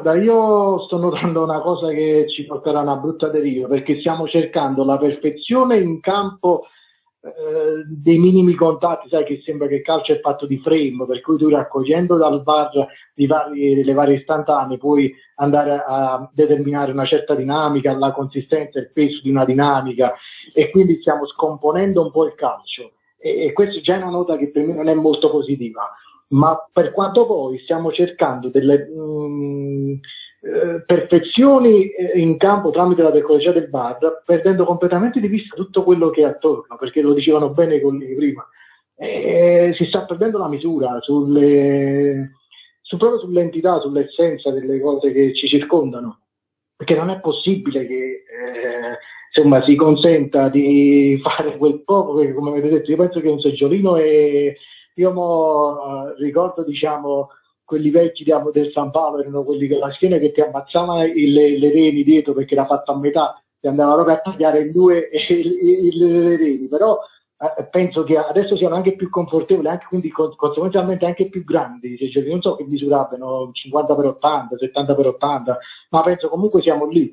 Guarda, io sto notando una cosa che ci porterà a una brutta deriva, perché stiamo cercando la perfezione in campo dei minimi contatti, sai che sembra che il calcio è fatto di frame, per cui tu raccogliendo dal VAR le varie istantanee puoi andare a determinare una certa dinamica, la consistenza e il peso di una dinamica, e quindi stiamo scomponendo un po' il calcio. E questo già è una nota che per me non è molto positiva, ma per quanto poi stiamo cercando delle perfezioni in campo tramite la tecnologia del VAR, perdendo completamente di vista tutto quello che è attorno, perché lo dicevano bene i colleghi prima. Si sta perdendo la misura proprio sull'entità, sull'essenza delle cose che ci circondano, perché non è possibile che insomma, si consenta di fare quel poco, perché come avete detto io penso che un seggiolino e io ricordo, diciamo, quelli vecchi del San Paolo erano quelli con la schiena che ti ammazzavano le reni dietro perché era fatto a metà, ti andava proprio a tagliare in due le reni, però penso che adesso siano anche più confortevoli, anche quindi conseguenzialmente anche più grandi, cioè, non so che misura abbiano, 50 per 80, 70 per 80, ma penso comunque siamo lì.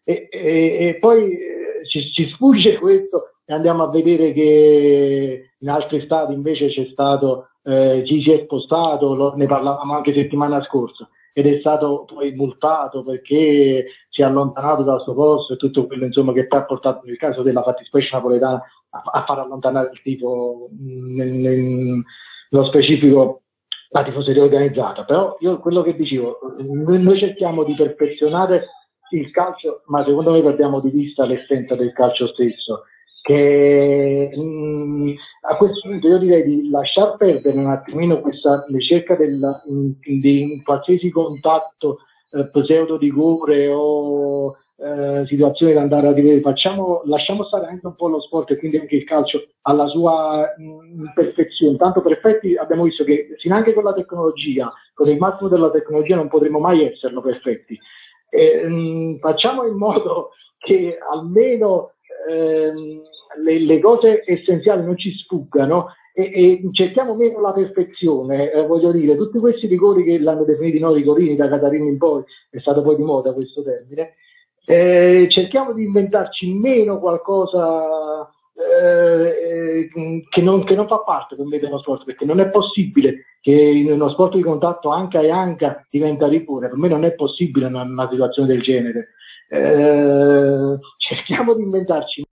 E poi ci sfugge questo e andiamo a vedere che in altri stati invece c'è stato chi si è spostato, ne parlavamo anche settimana scorsa, ed è stato poi multato perché si è allontanato dal suo posto e tutto quello insomma che poi ha portato nel caso della fattispecie napoletana a far allontanare il tifo, nello specifico la tifoseria organizzata. Però io quello che dicevo, noi cerchiamo di perfezionare il calcio, ma secondo me perdiamo di vista l'essenza del calcio stesso, che a questo punto io direi di lasciar perdere un attimino questa ricerca di qualsiasi contatto pseudo di rigore o situazioni da andare a rivedere. Lasciamo stare anche un po' lo sport e quindi anche il calcio alla sua perfezione. Tanto perfetti abbiamo visto che anche con la tecnologia, con il massimo della tecnologia non potremo mai esserlo perfetti. Facciamo in modo che almeno le cose essenziali non ci sfuggano e cerchiamo meno la perfezione, voglio dire, tutti questi rigori che l'hanno definiti noi rigorini da Catarini in poi, è stato poi di moda questo termine, cerchiamo di inventarci meno qualcosa che non fa parte per me dello sport, perché non è possibile che in uno sport di contatto anca e anca diventa rigore, per me non è possibile una situazione del genere. Cerchiamo di inventarci